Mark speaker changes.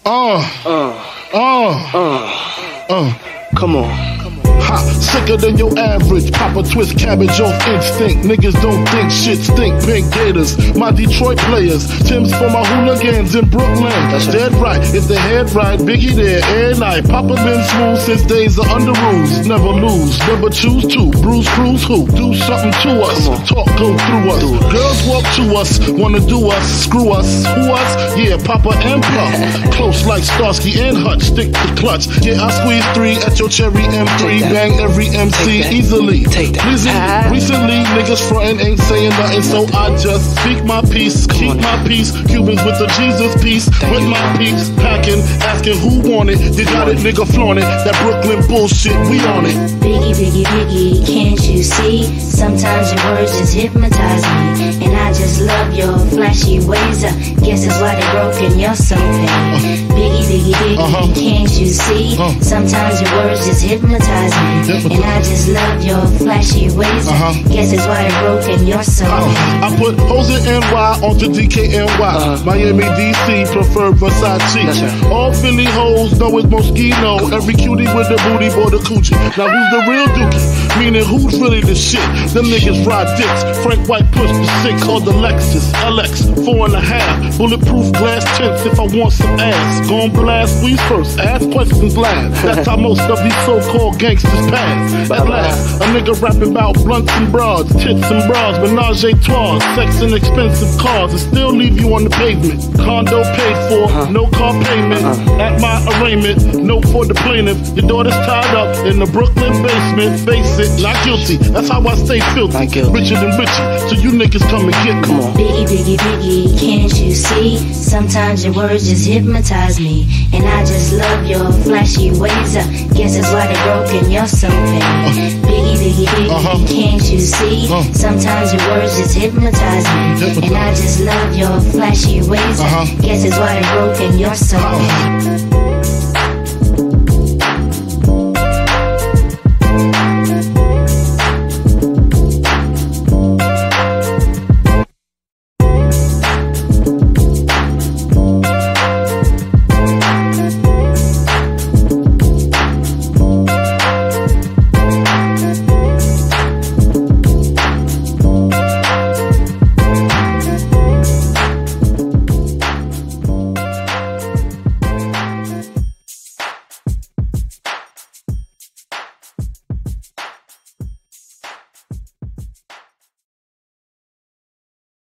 Speaker 1: Come on.
Speaker 2: Ha, sicker than your average. Papa twist cabbage off instinct. Niggas don't think shit stink. Pink Gators, my Detroit players. Tim's for my hooligans in Brooklyn. That's dead right. If the head right, Biggie there every night. Papa been smooth since days of under rules. Never lose, never choose to. Bruise, cruise, who? Do something to us. Talk, go through us. Girls walk to us, wanna do us, screw us. Who us? Yeah, Papa and Puff. Close like Starsky and Hutch. Stick to clutch. Yeah, I squeeze 3 at your cherry M3. Bang every MC easily. Recently, niggas frontin' ain't saying nothing, so I just speak my peace, keep my peace. Cubans with the Jesus piece, with my peace packing, asking who want it. You got it, nigga, flaunt it. That Brooklyn bullshit, we on it.
Speaker 3: Biggie, Biggie, Biggie, can't you see? Sometimes your words just hypnotize me, and I just love your flashy ways. Guess that's why they're broken, you're so paid. Biggie, Biggie, Biggie, can't you see? Sometimes your words just hypnotize me, and I just love your flashy ways. Guess that's why they're broken, you're so paid.
Speaker 2: I put hoes in NY onto DKNY. Miami, DC, prefer Versace. All Philly hoes know it's Moschino. Every cutie with the booty, boy, the coochie. Now who's the real dookie? Meaning who's really the shit? Them niggas ride dicks. Frank White pushed the 6 called the Lexus LX 4.5. Bulletproof glass tints if I want some ass. Gon' blast squeeze first, ask questions last. That's how most of these so-called gangsters pass. At last, a nigga rapping about blunts and bras, tits and bras, menage a trois, sex and expensive cars, and still leave you on the pavement. Condo paid for, no car payment. At my arraignment, note for the plaintiff. Your daughter's tied up in the Brooklyn basement. Face it, not guilty. That's how I stay filthy. Richer than Richie, so you niggas come and get. Come on.
Speaker 3: Biggie, Biggie, Biggie, can't you see? Sometimes your words just hypnotize me, and I just love your flashy ways. Guess that's why they're broken, you're so paid. Biggie, Biggie, Biggie, can't you see? Sometimes your words just hypnotize me, and I just love your flashy ways. Guess that's why they're broken, you're so paid.